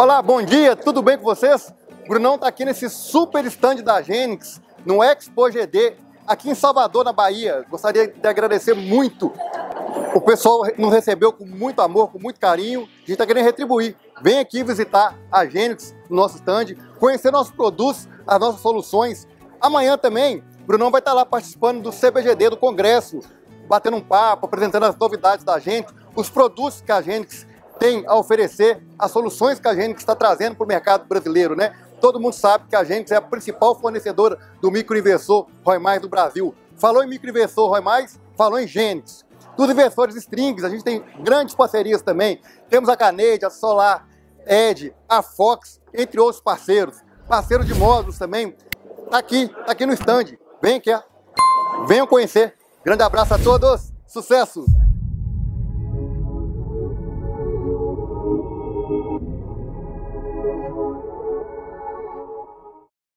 Olá, bom dia, tudo bem com vocês? O Brunão está aqui nesse super stand da Genix, no Expo GD, aqui em Salvador, na Bahia. Gostaria de agradecer muito. O pessoal nos recebeu com muito amor, com muito carinho. A gente está querendo retribuir. Vem aqui visitar a Genix no nosso stand, conhecer nossos produtos, as nossas soluções. Amanhã também, o Brunão vai estar lá participando do CBGD, do Congresso, batendo um papo, apresentando as novidades da Genix, os produtos que a Genix tem a oferecer, as soluções que a Genix está trazendo para o mercado brasileiro, né? Todo mundo sabe que a Genix é a principal fornecedora do microinversor ROI+, do Brasil. Falou em microinversor ROI+, falou em Genix. Dos inversores strings, a gente tem grandes parcerias também. Temos a Canade, a Solar Edge, a Fox, entre outros parceiros. Parceiro de módulos também. Tá aqui no stand. Vem aqui, venham conhecer. Grande abraço a todos. Sucesso!